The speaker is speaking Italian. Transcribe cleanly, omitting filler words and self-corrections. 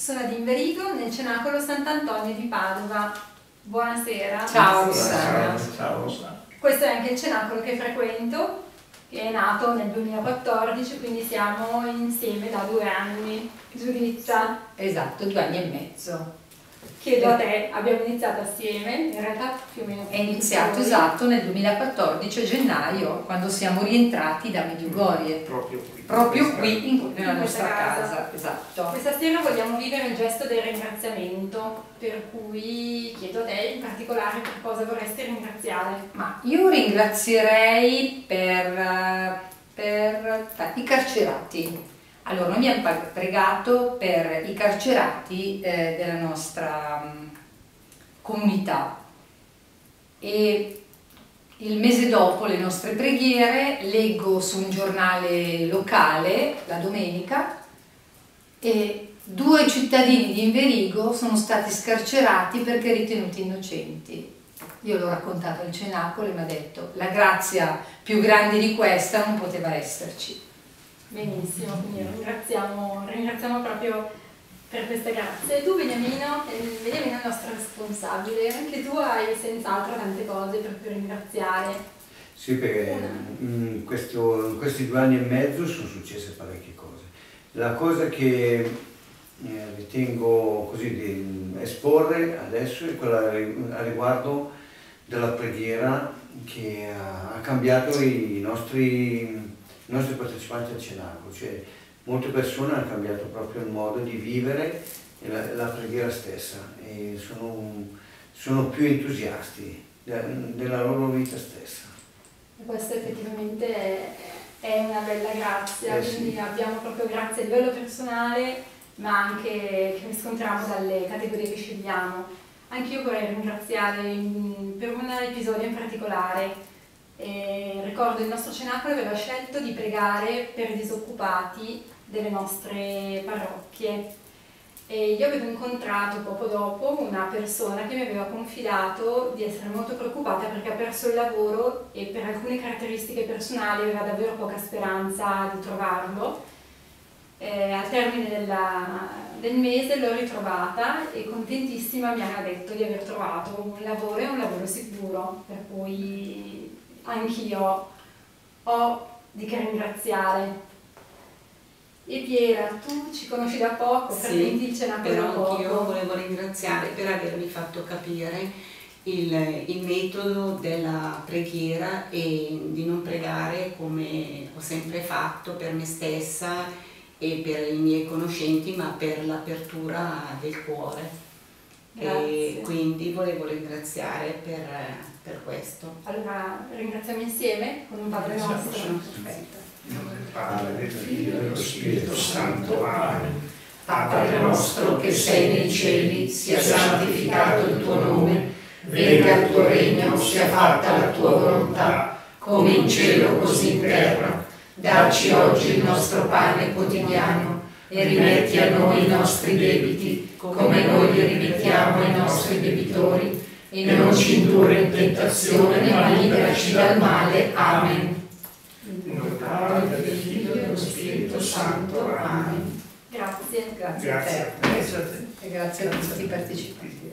Sono ad Inverigo, nel Cenacolo Sant'Antonio di Padova. Buonasera. Ciao Rossana. Ciao Rossana. Questo è anche il cenacolo che frequento, che è nato nel 2014, quindi siamo insieme da 2 anni. Giuditta. Esatto, 2 anni e mezzo. Chiedo a te, abbiamo iniziato assieme, in realtà più o meno. È iniziato esatto nel 2014 a gennaio, quando siamo rientrati da Medjugorje. Proprio qui nella nostra casa. Esatto. Questa sera vogliamo vivere il gesto del ringraziamento, per cui chiedo a te in particolare per cosa vorresti ringraziare. Ma io ringrazierei per i carcerati. Allora, noi abbiamo pregato per i carcerati della nostra comunità e il mese dopo le nostre preghiere leggo su un giornale locale, la domenica, e 2 cittadini di Inverigo sono stati scarcerati perché ritenuti innocenti. Io l'ho raccontato al cenacolo e mi ha detto la grazia più grande di questa non poteva esserci. Benissimo, quindi ringraziamo proprio per queste grazie. E tu Beniamino è il nostro responsabile, anche tu hai senz'altro tante cose per cui ringraziare. Sì, perché in questi 2 anni e mezzo sono successe parecchie cose. La cosa che ritengo così di esporre adesso è quella a riguardo della preghiera che ha cambiato i nostri partecipanti al cenacolo, cioè molte persone hanno cambiato proprio il modo di vivere la preghiera stessa e sono più entusiasti della loro vita stessa. Questo effettivamente è una bella grazia, quindi sì. Abbiamo proprio grazie a livello personale, ma anche che riscontriamo dalle categorie che scegliamo. Anche io vorrei ringraziare per un episodio in particolare. Ricordo il nostro cenacolo aveva scelto di pregare per i disoccupati delle nostre parrocchie e io avevo incontrato poco dopo una persona che mi aveva confidato di essere molto preoccupata perché ha perso il lavoro e per alcune caratteristiche personali aveva davvero poca speranza di trovarlo. Al termine del mese l'ho ritrovata e contentissima mi ha detto di aver trovato un lavoro e un lavoro sicuro, per cui anch'io ho di che ringraziare. E Piera, tu ci conosci da poco, frequenti il cenacolo da poco. Però anch'io volevo ringraziare per avermi fatto capire il metodo della preghiera e di non pregare come ho sempre fatto per me stessa e per i miei conoscenti, ma per l'apertura del cuore. Grazie. E quindi volevo ringraziare per questo. Allora ringraziamo insieme con un Padre nostro. Perfetto. In nome del Padre, del Figlio e dello Spirito Santo. Amen. Padre nostro che sei nei cieli, sia santificato il tuo nome, venga il tuo regno, sia fatta la tua volontà, come in cielo così in terra. Dacci oggi il nostro pane quotidiano e rimetti a noi i nostri debiti, come noi li rimettiamo ai nostri debitori, e non ci indurre in tentazione, ma liberaci dal male. Amen. In nome del Padre, del Figlio e dello Spirito Santo. Amen. Grazie. Grazie a te. E grazie a tutti i partecipanti.